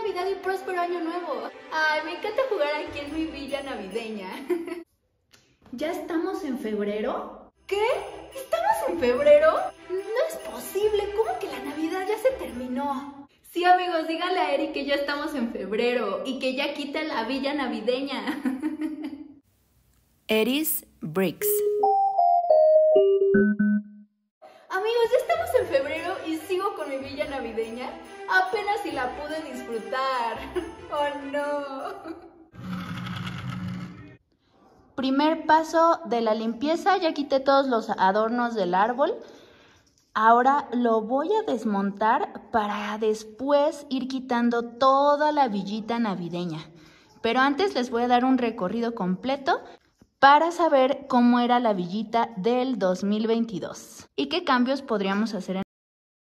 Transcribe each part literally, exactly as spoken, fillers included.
Navidad y próspero año nuevo. Ay, me encanta jugar aquí en mi villa navideña. ¿Ya estamos en febrero? ¿Qué? ¿Estamos en febrero? No es posible, ¿cómo que la Navidad ya se terminó? Sí, amigos, díganle a Eri que ya estamos en febrero y que ya quita la villa navideña. Eris Bricks. Amigos, ya estamos en febrero y sigo con mi villa navideña. Apenas si la pude disfrutar. ¡Oh, no! Primer paso de la limpieza, ya quité todos los adornos del árbol. Ahora lo voy a desmontar para después ir quitando toda la villita navideña. Pero antes les voy a dar un recorrido completo para saber cómo era la villita del dos mil veintidós y qué cambios podríamos hacer en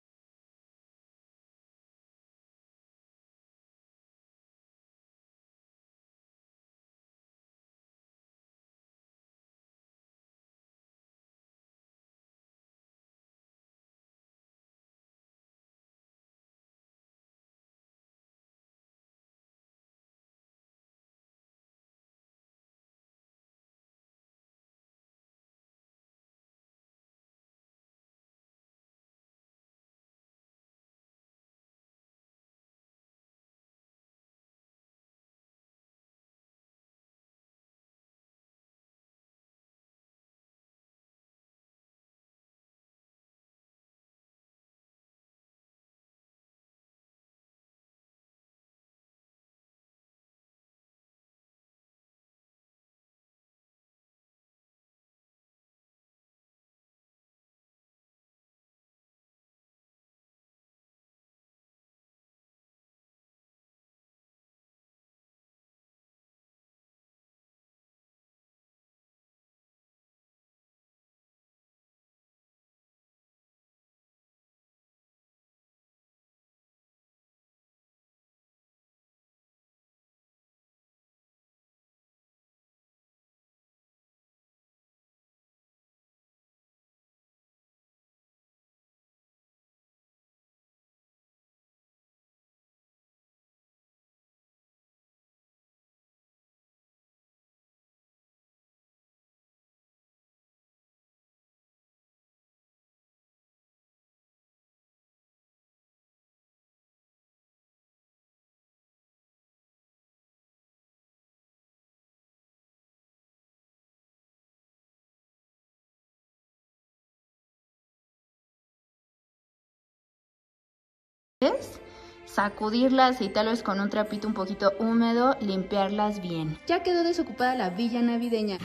sacudirlas y tal vez con un trapito un poquito húmedo limpiarlas bien. Ya quedó desocupada la villa navideña.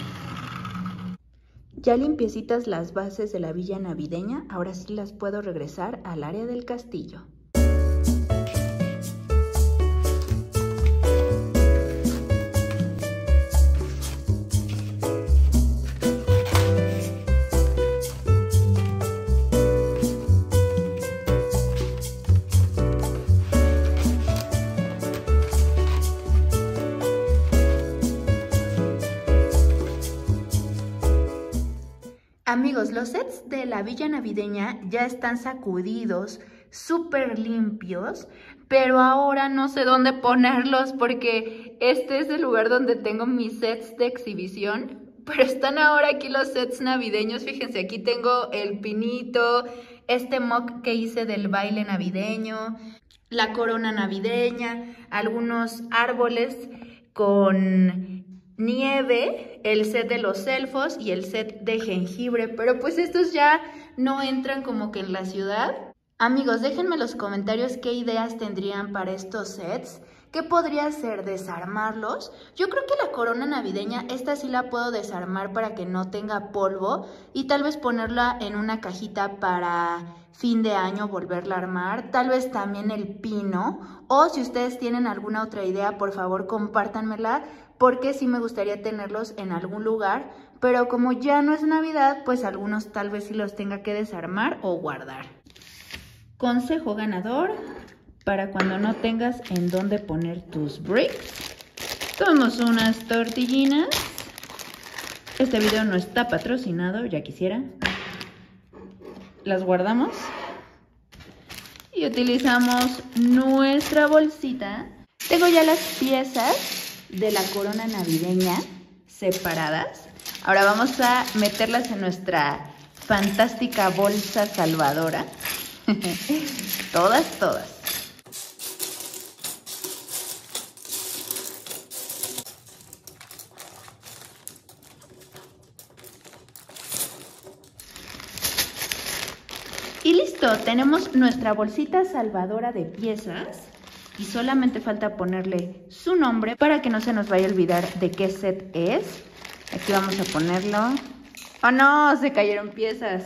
Ya limpiecitas las bases de la villa navideña, ahora sí las puedo regresar al área del castillo. Amigos, los sets de la villa navideña ya están sacudidos, súper limpios, pero ahora no sé dónde ponerlos porque este es el lugar donde tengo mis sets de exhibición, pero están ahora aquí los sets navideños. Fíjense, aquí tengo el pinito, este mock que hice del baile navideño, la corona navideña, algunos árboles con nieve, el set de los elfos y el set de jengibre, pero pues estos ya no entran como que en la ciudad. Amigos, déjenme en los comentarios qué ideas tendrían para estos sets. ¿Qué podría hacer? ¿Desarmarlos? Yo creo que la corona navideña, esta sí la puedo desarmar para que no tenga polvo y tal vez ponerla en una cajita para fin de año, volverla a armar. Tal vez también el pino, o si ustedes tienen alguna otra idea, por favor compártanmela, porque sí me gustaría tenerlos en algún lugar, pero como ya no es Navidad, pues algunos tal vez sí los tenga que desarmar o guardar. Consejo ganador para cuando no tengas en dónde poner tus bricks. Tomamos unas tortillinas. Este video no está patrocinado, ya quisiera. Las guardamos y utilizamos nuestra bolsita Tengo ya las piezas de la corona navideña separadas. Ahora vamos a meterlas en nuestra fantástica bolsa salvadora. Todas, todas. Y listo, tenemos nuestra bolsita salvadora de piezas y solamente falta ponerle su nombre para que no se nos vaya a olvidar de qué set es. Aquí vamos a ponerlo. ¡Oh no! Se cayeron piezas.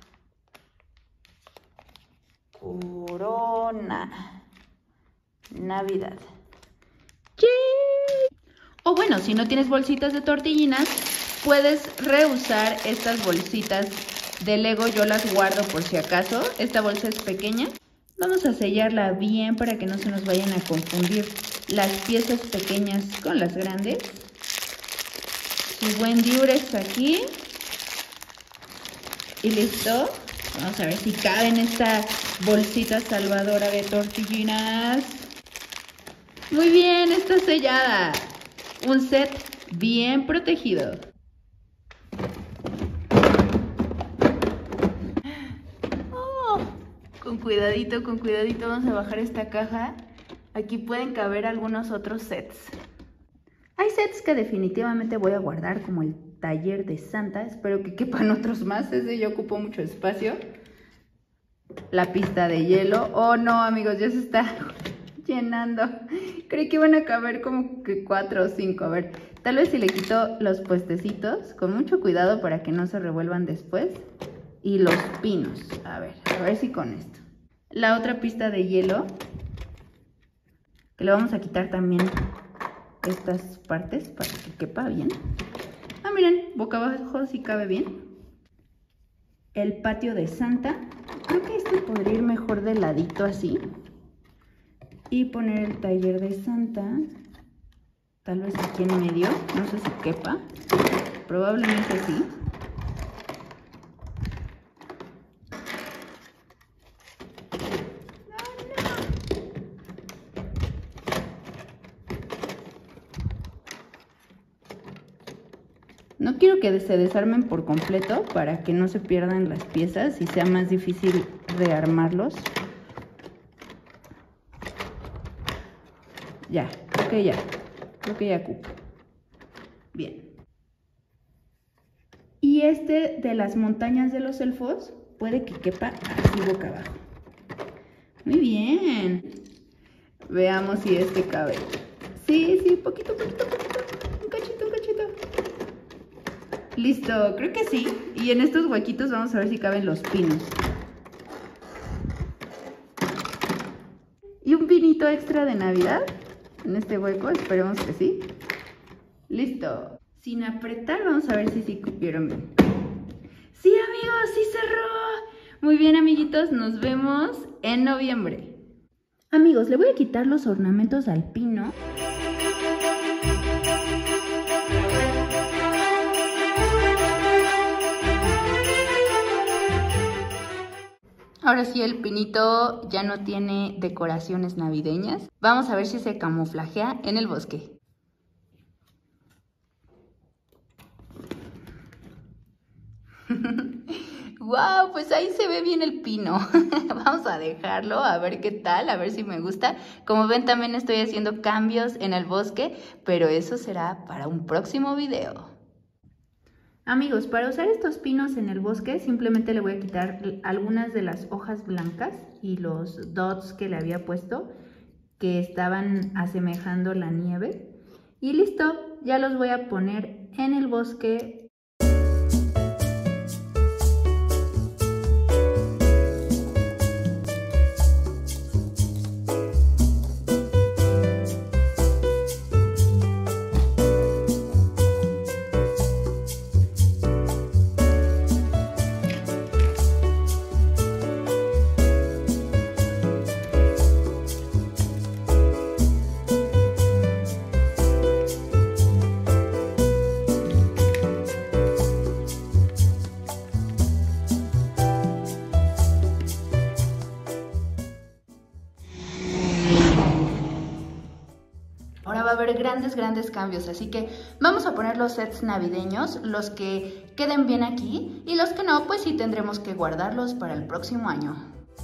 Corona Navidad. ¡Yay! O bueno, si no tienes bolsitas de tortillinas, puedes reusar estas bolsitas de Lego. Yo las guardo por si acaso. Esta bolsa es pequeña. Vamos a sellarla bien para que no se nos vayan a confundir las piezas pequeñas con las grandes. Su buen diurex aquí. Y listo. Vamos a ver si cabe en esta bolsita salvadora de tortillinas. Muy bien, está sellada. Un set bien protegido. Oh, con cuidadito, con cuidadito vamos a bajar esta caja. Aquí pueden caber algunos otros sets. Hay sets que definitivamente voy a guardar, como el taller de Santa. Espero que quepan otros más. Ese ya ocupó mucho espacio. La pista de hielo. Oh no, amigos, ya se está llenando. Creí que iban a caber como que cuatro o cinco. A ver, tal vez si le quito los puestecitos, con mucho cuidado para que no se revuelvan después. Y los pinos. A ver, a ver si con esto. La otra pista de hielo, que le vamos a quitar también estas partes para que quepa bien. Ah, miren, boca abajo sí cabe bien. El patio de Santa. Creo que este podría ir mejor de ladito así. Y poner el taller de Santa. Tal vez aquí en medio. No sé si quepa. Probablemente sí. No quiero que se desarmen por completo para que no se pierdan las piezas y sea más difícil rearmarlos. Ya, creo que ya, creo que ya cupo. Bien. Y este de las montañas de los elfos puede que quepa así boca abajo. Muy bien. Veamos si este cabe. Sí, sí, poquito, poquito, poquito. Un cachito, un cachito. Listo, creo que sí. Y en estos huequitos vamos a ver si caben los pinos. Y un pinito extra de Navidad en este hueco, esperemos que sí. Listo. Sin apretar, vamos a ver si sí cupieron bien. Sí, amigos, sí cerró. Muy bien, amiguitos, nos vemos en noviembre. Amigos, le voy a quitar los ornamentos al pino. Ahora sí, el pinito ya no tiene decoraciones navideñas. Vamos a ver si se camuflajea en el bosque. ¡Wow! Pues ahí se ve bien el pino. Vamos a dejarlo, a ver qué tal, a ver si me gusta. Como ven, también estoy haciendo cambios en el bosque, pero eso será para un próximo video. Amigos, para usar estos pinos en el bosque, simplemente le voy a quitar algunas de las hojas blancas y los dots que le había puesto, que estaban asemejando la nieve. Y listo, ya los voy a poner en el bosque. Ahora va a haber grandes, grandes cambios, así que vamos a poner los sets navideños, los que queden bien aquí y los que no, pues sí tendremos que guardarlos para el próximo año.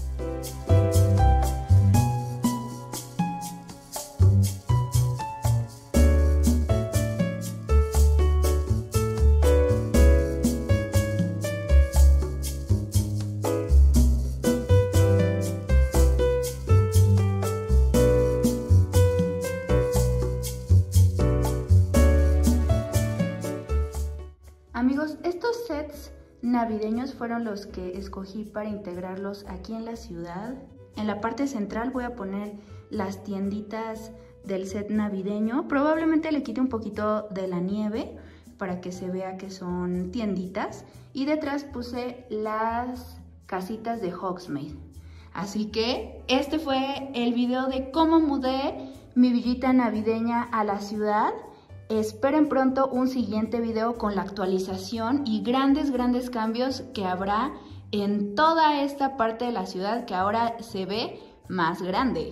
Amigos, estos sets navideños fueron los que escogí para integrarlos aquí en la ciudad. En la parte central voy a poner las tienditas del set navideño. Probablemente le quite un poquito de la nieve para que se vea que son tienditas. Y detrás puse las casitas de Hogsmeade. Así que este fue el video de cómo mudé mi villita navideña a la ciudad. Esperen pronto un siguiente video con la actualización y grandes, grandes cambios que habrá en toda esta parte de la ciudad que ahora se ve más grande.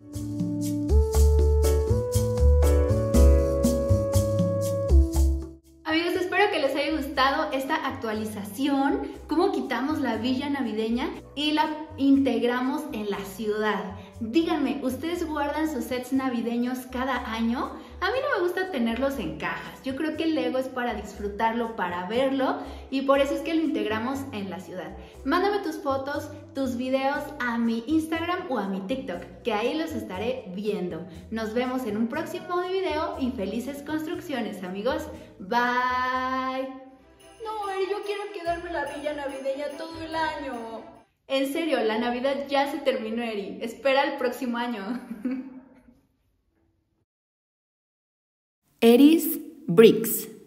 Amigos, espero que les haya gustado esta actualización, cómo quitamos la villa navideña y la integramos en la ciudad. Díganme, ¿ustedes guardan sus sets navideños cada año? A mí no me gusta tenerlos en cajas. Yo creo que el Lego es para disfrutarlo, para verlo, y por eso es que lo integramos en la ciudad. Mándame tus fotos, tus videos a mi Instagram o a mi TikTok, que ahí los estaré viendo. Nos vemos en un próximo video y felices construcciones, amigos. Bye. No, Eri, yo quiero quedarme en la villa navideña todo el año. En serio, la Navidad ya se terminó, Eri. Espera el próximo año. Eris Bricks.